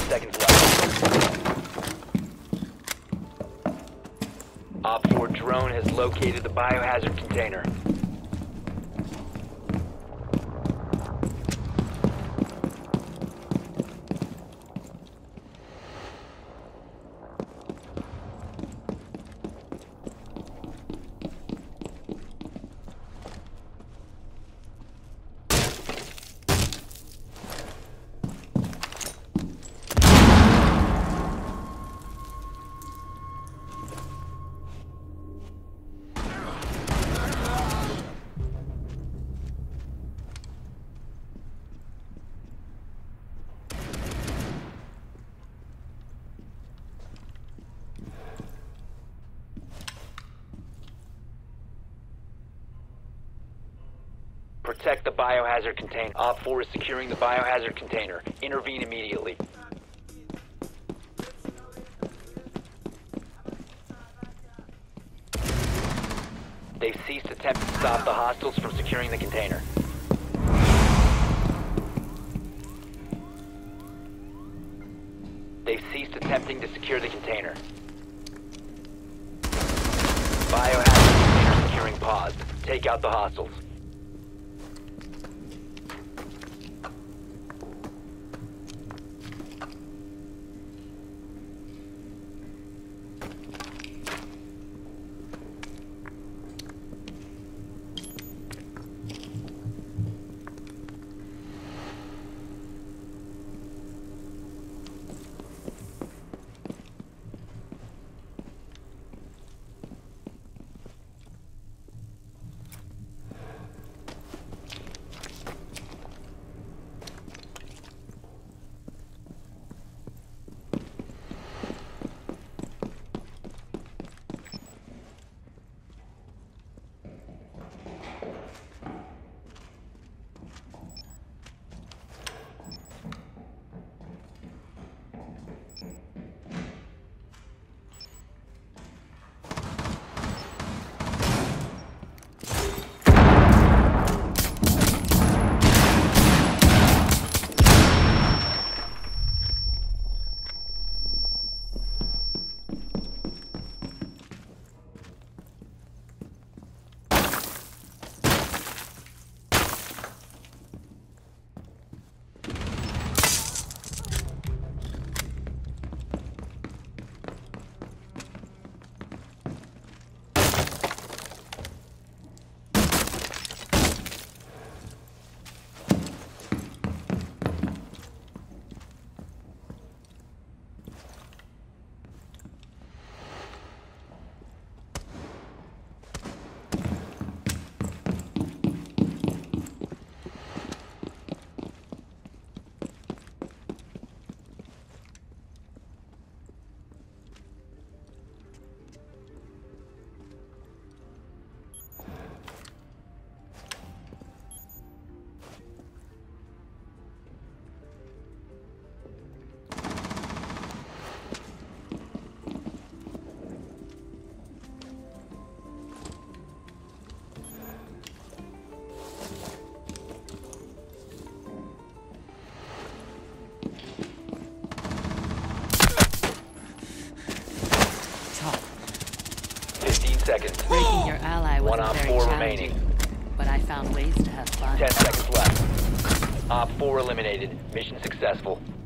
seconds left. Op 4 drone has located the biohazard container. Protect the biohazard container. Op 4 is securing the biohazard container. Intervene immediately. They've ceased attempting to stop the hostiles from securing the container. They've ceased attempting to secure the container. Biohazard container securing paused. Take out the hostiles. Seconds. Breaking your ally One wasn't Op very 4 challenging, remaining. but I found ways to have fun. 10 seconds left. Op 4 eliminated. Mission successful.